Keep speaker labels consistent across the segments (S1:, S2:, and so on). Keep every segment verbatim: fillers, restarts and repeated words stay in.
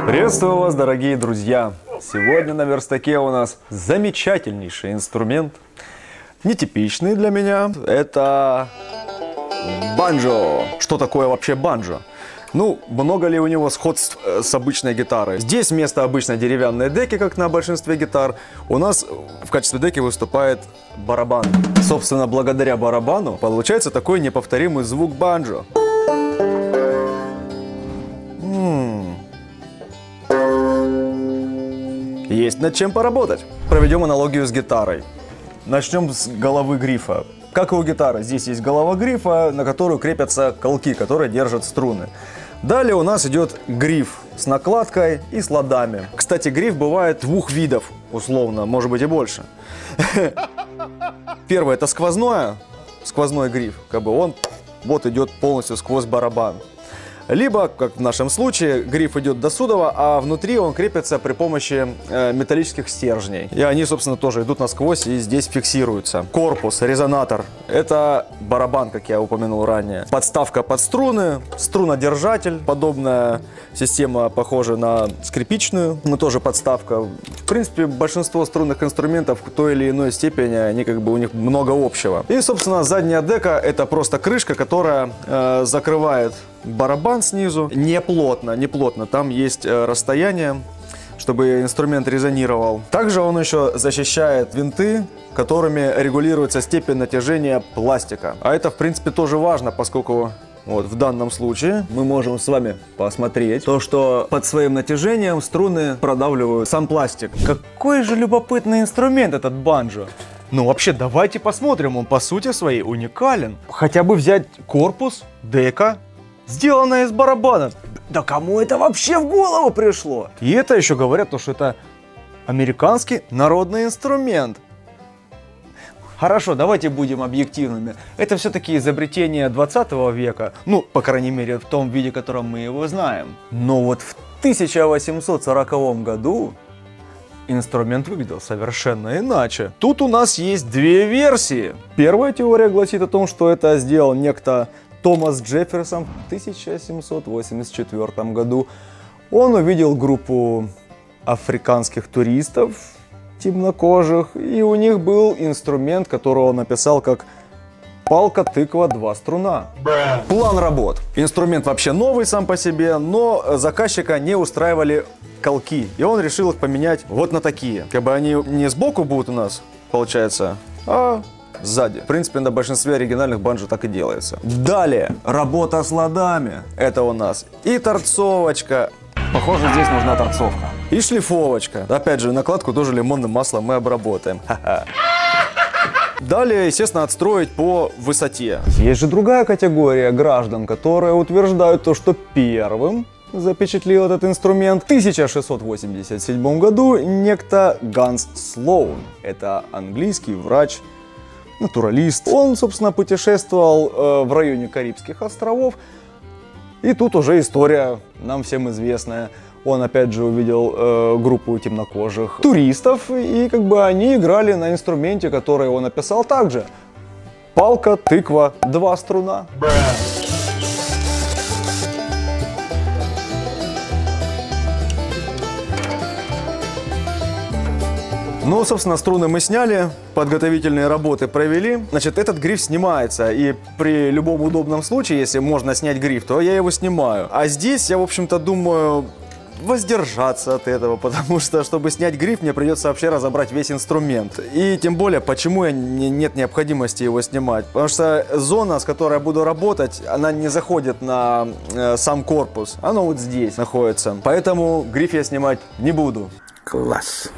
S1: Приветствую вас, дорогие друзья! Сегодня на верстаке у нас замечательнейший инструмент, нетипичный для меня. Это банджо. Что такое вообще банджо? Ну, много ли у него сходств с обычной гитарой? Здесь вместо обычной деревянной деки, как на большинстве гитар, у нас в качестве деки выступает барабан. Собственно, благодаря барабану получается такой неповторимый звук банджо. Есть над чем поработать. Проведем аналогию с гитарой. Начнем с головы грифа. Как и у гитары, здесь есть голова грифа, на которую крепятся колки, которые держат струны. Далее у нас идет гриф с накладкой и с ладами. Кстати, гриф бывает двух видов, условно, может быть и больше. Первое — это сквозное, сквозной гриф, как бы он вот идет полностью сквозь барабан. Либо, как в нашем случае, гриф идет до судова, а внутри он крепится при помощи э, металлических стержней. И они, собственно, тоже идут насквозь и здесь фиксируются. Корпус, резонатор — это барабан, как я упомянул ранее. Подставка под струны, струнодержатель. Подобная система похожа на скрипичную, но тоже подставка. В принципе, большинство струнных инструментов в той или иной степени, они как бы у них много общего. И, собственно, задняя дека — это просто крышка, которая э, закрывает барабан снизу. Не плотно, не плотно. Там есть э, расстояние, чтобы инструмент резонировал. Также он еще защищает винты, которыми регулируется степень натяжения пластика. А это, в принципе, тоже важно, поскольку вот в данном случае мы можем с вами посмотреть то, что под своим натяжением струны продавливают сам пластик. Какой же любопытный инструмент этот банджо. Ну вообще, давайте посмотрим, он по сути своей уникален. Хотя бы взять корпус, дека, сделанная из барабана. Да кому это вообще в голову пришло? И это еще говорят, что это американский народный инструмент. Хорошо, давайте будем объективными. Это все-таки изобретение двадцатого века. Ну, по крайней мере, в том виде, в котором мы его знаем. Но вот в тысяча восемьсот сороковом году инструмент выглядел совершенно иначе. Тут у нас есть две версии. Первая теория гласит о том, что это сделал некто Томас Джефферсон в тысяча семьсот восемьдесят четвёртом году. Он увидел группу африканских туристов, темнокожих, и у них был инструмент, который он описал как палка, тыква, два струна. План работ. Инструмент вообще новый сам по себе, но заказчика не устраивали колки, и он решил их поменять вот на такие. Как бы они не сбоку будут у нас, получается, а сзади. В принципе, на большинстве оригинальных банджо так и делается. Далее, работа с ладами. Это у нас и торцовочка. Похоже, здесь нужна торцовка. И шлифовочка. Опять же, накладку тоже лимонным маслом мы обработаем. Ха-ха. Далее, естественно, отстроить по высоте. Есть же другая категория граждан, которые утверждают то, что первым запечатлел этот инструмент в тысяча шестьсот восемьдесят седьмом году некто Ганс Слоун. Это английский врач, натуралист. Он, собственно, путешествовал э, в районе Карибских островов. И тут уже история нам всем известная. Он опять же увидел э, группу темнокожих туристов, и как бы они играли на инструменте, который он описал также. Палка, тыква, два струна. Ну, собственно, струны мы сняли, подготовительные работы провели. Значит, этот гриф снимается, и при любом удобном случае, если можно снять гриф, то я его снимаю. А здесь я, в общем-то, думаю воздержаться от этого, потому что, чтобы снять гриф, мне придется вообще разобрать весь инструмент. И тем более, почему я не, нет необходимости его снимать. Потому что зона, с которой я буду работать, она не заходит на э, сам корпус. Она вот здесь находится. Поэтому гриф я снимать не буду.
S2: Класс.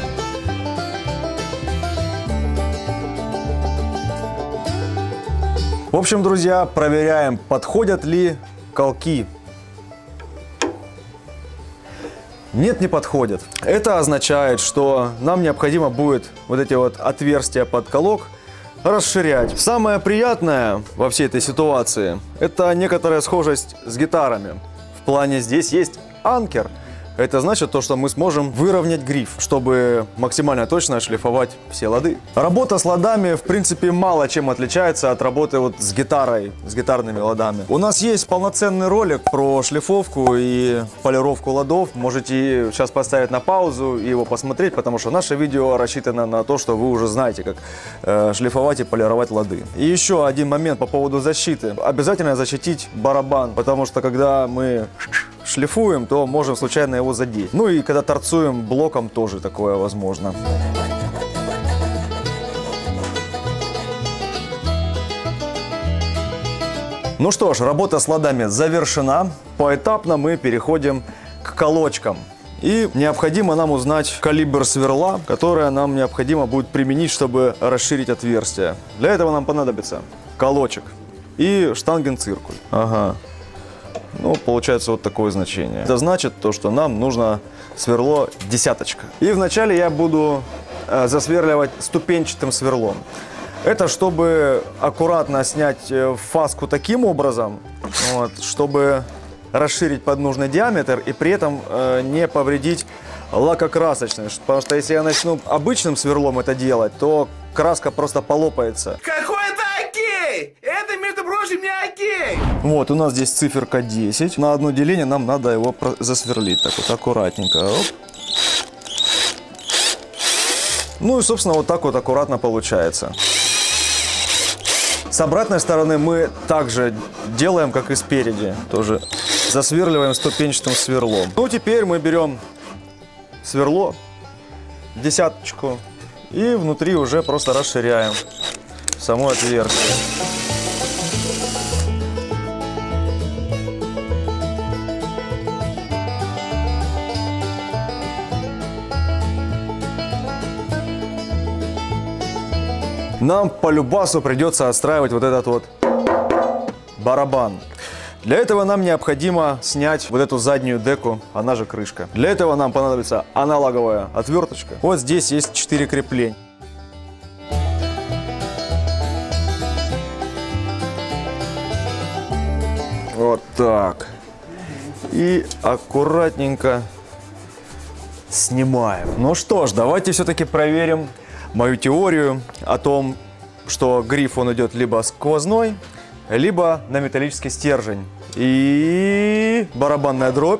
S1: В общем, друзья, проверяем, подходят ли колки. Нет, не подходят. Это означает, что нам необходимо будет вот эти вот отверстия под колок расширять. Самое приятное во всей этой ситуации — это некоторая схожесть с гитарами. В плане здесь есть анкер, Это значит то, что мы сможем выровнять гриф, чтобы максимально точно шлифовать все лады. Работа с ладами, в принципе, мало чем отличается от работы вот с гитарой, с гитарными ладами. У нас есть полноценный ролик про шлифовку и полировку ладов. Можете сейчас поставить на паузу и его посмотреть, потому что наше видео рассчитано на то, что вы уже знаете, как э, шлифовать и полировать лады. И еще один момент по поводу защиты. Обязательно защитить барабан, потому что когда мы шлифуем, то можем случайно его задеть. Ну и когда торцуем блоком, тоже такое возможно. Ну что ж, работа с ладами завершена. Поэтапно мы переходим к колочкам. И необходимо нам узнать калибр сверла, которое нам необходимо будет применить, чтобы расширить отверстие. Для этого нам понадобится колочек и штангенциркуль. Ага. Ну, получается вот такое значение. Это значит то, что нам нужно сверло десяточка. И вначале я буду э, засверливать ступенчатым сверлом. Это чтобы аккуратно снять фаску таким образом, вот, чтобы расширить под нужный диаметр и при этом э, не повредить лакокрасочность. Потому что если я начну обычным сверлом это делать, то краска просто полопается.
S2: Какой-то окей! Это, между прочим, не окей!
S1: Вот, у нас здесь циферка десять. На одно деление нам надо его засверлить. Так вот, аккуратненько. Оп. Ну и, собственно, вот так вот аккуратно получается. С обратной стороны мы также делаем, как и спереди. Тоже засверливаем ступенчатым сверлом. Ну, теперь мы берем сверло, десяточку, и внутри уже просто расширяем само отверстие. Нам по любасу придется отстраивать вот этот вот барабан. Для этого нам необходимо снять вот эту заднюю деку, она же крышка. Для этого нам понадобится аналоговая отверточка. Вот здесь есть четыре крепления. Вот так. И аккуратненько снимаем. Ну что ж, давайте все-таки проверим мою теорию о том, что гриф он идет либо сквозной, либо на металлический стержень. И барабанная дробь.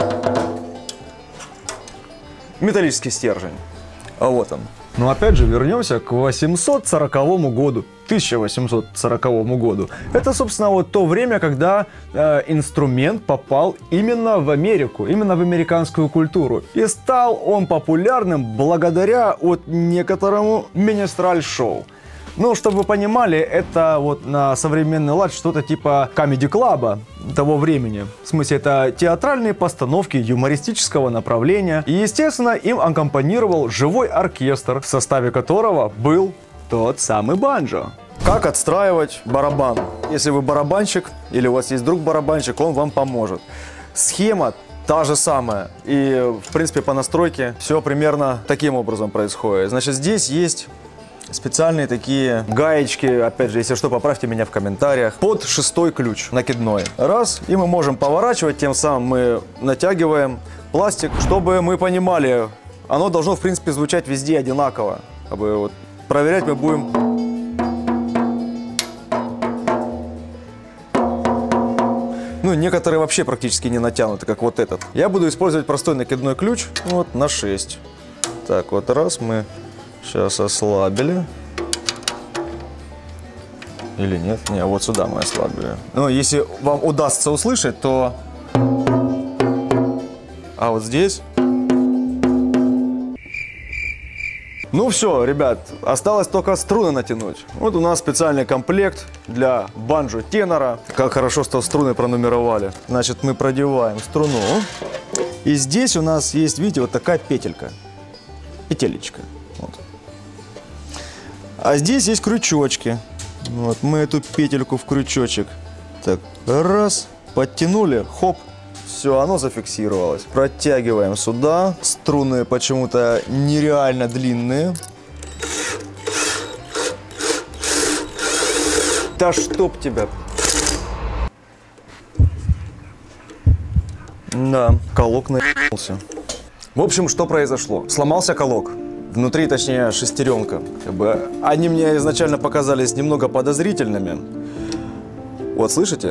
S1: Металлический стержень. А вот он. Но опять же вернемся к восемьсот сороковому году. тысяча восемьсот сороковому году. Это, собственно, вот то время, когда э, инструмент попал именно в Америку, именно в американскую культуру. И стал он популярным благодаря вот некоторому минестраль-шоу. Ну, чтобы вы понимали, это вот на современный лад что-то типа комеди-клаба того времени. В смысле, это театральные постановки юмористического направления. И, естественно, им аккомпанировал живой оркестр, в составе которого был тот самый банджо. Как отстраивать барабан? Если вы барабанщик или у вас есть друг барабанщик, он вам поможет. Схема та же самая. И, в принципе, по настройке все примерно таким образом происходит. Значит, здесь есть специальные такие гаечки, опять же, если что, поправьте меня в комментариях, под шестой ключ накидной. Раз, и мы можем поворачивать, тем самым мы натягиваем пластик, чтобы мы понимали, оно должно, в принципе, звучать везде одинаково. Как бы, вот, проверять мы будем. Ну, некоторые вообще практически не натянуты, как вот этот. Я буду использовать простой накидной ключ, вот, на шесть. Так, вот раз мы сейчас ослабили. Или нет? Не, вот сюда мы ослабили. Ну, если вам удастся услышать, то... А вот здесь... Ну все, ребят, осталось только струны натянуть. Вот у нас специальный комплект для банджо тенора. Как хорошо, что струны пронумеровали. Значит, мы продеваем струну. И здесь у нас есть, видите, вот такая петелька. Петелечка. Вот. А здесь есть крючочки. Вот, мы эту петельку в крючочек. Так, раз, подтянули, хоп. Все, оно зафиксировалось. Протягиваем сюда. Струны почему-то нереально длинные. Да чтоб тебя. Да, колок наебнулся. В общем, что произошло? Сломался колок. Внутри, точнее, шестеренка. Как бы, они мне изначально показались немного подозрительными. Вот, слышите?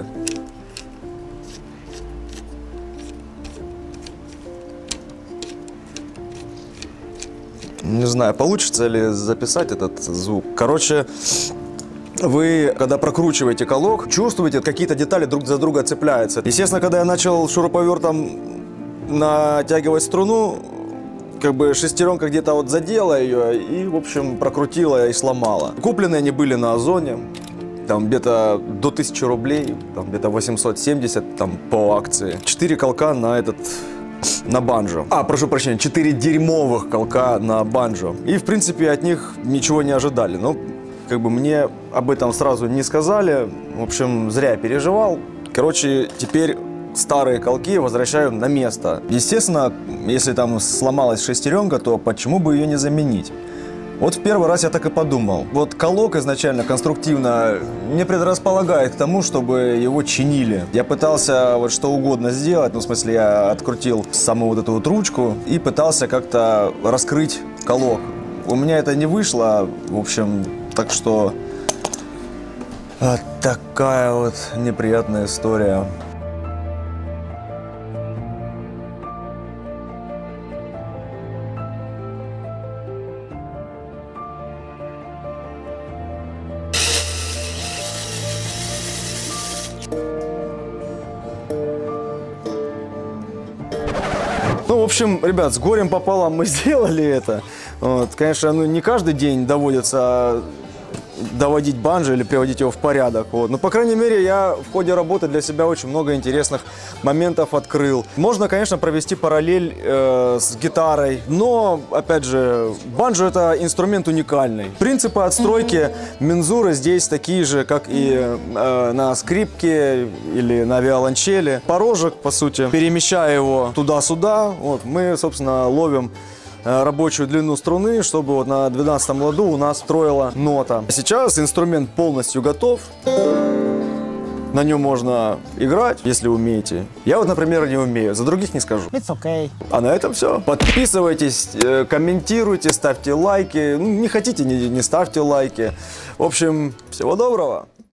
S1: Не знаю, получится ли записать этот звук. Короче, вы, когда прокручиваете колок, чувствуете, какие-то детали друг за друга цепляются. Естественно, когда я начал шуруповертом натягивать струну, как бы шестеренка где-то вот задела ее и, в общем, прокрутила и сломала. Куплены они были на Озоне, там где-то до тысячи рублей, там где-то восемьсот семьдесят там по акции. Четыре колка на этот, на банджо. А, прошу прощения, четыре дерьмовых колка на банджо. И, в принципе, от них ничего не ожидали. Но, как бы, мне об этом сразу не сказали. В общем, зря я переживал. Короче, теперь старые колки возвращаю на место. Естественно, если там сломалась шестеренка, то почему бы ее не заменить? Вот в первый раз я так и подумал. Вот колок изначально конструктивно не предрасполагает к тому, чтобы его чинили. Я пытался вот что угодно сделать, ну, в смысле, я открутил саму вот эту вот ручку и пытался как-то раскрыть колок. У меня это не вышло, в общем, так что вот такая вот неприятная история. Ну, в общем, ребят, с горем пополам мы сделали это. Вот, конечно, ну, не каждый день доводится доводить банджо или приводить его в порядок. Вот. Но, по крайней мере, я в ходе работы для себя очень много интересных моментов открыл. Можно, конечно, провести параллель э, с гитарой, но, опять же, банджо – это инструмент уникальный. Принципы отстройки мензуры здесь такие же, как и э, на скрипке или на виолончели. Порожек, по сути, перемещая его туда-сюда, вот, мы, собственно, ловим рабочую длину струны, чтобы вот на двенадцатом ладу у нас строила нота. Сейчас инструмент полностью готов. На нем можно играть, если умеете. Я вот, например, не умею, за других не скажу.
S3: It's okay.
S1: А на этом все. Подписывайтесь, комментируйте, ставьте лайки. Ну, не хотите, не, не ставьте лайки. В общем, всего доброго.